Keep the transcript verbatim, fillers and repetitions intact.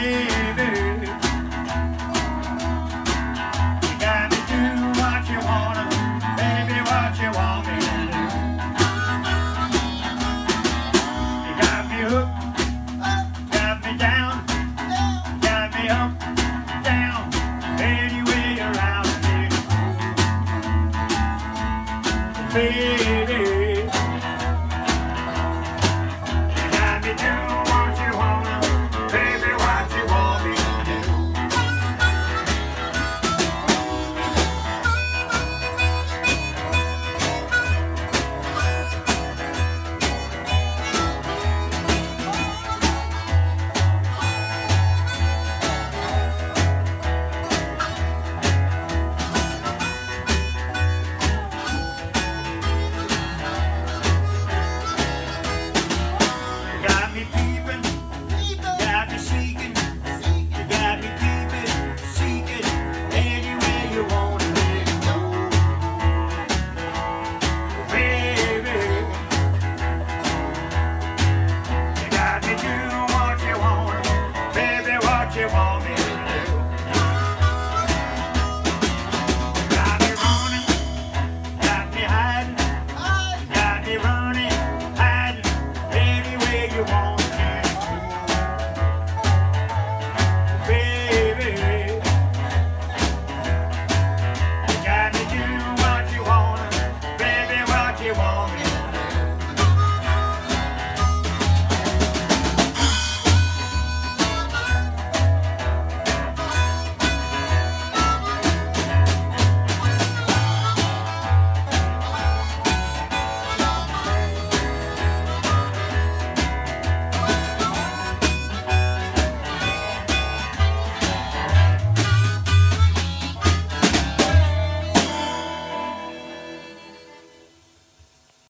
baby. You got me do what you wanna, baby, what you want me to do. You got me hooked, got me down, got me up, down, any way around me. Baby.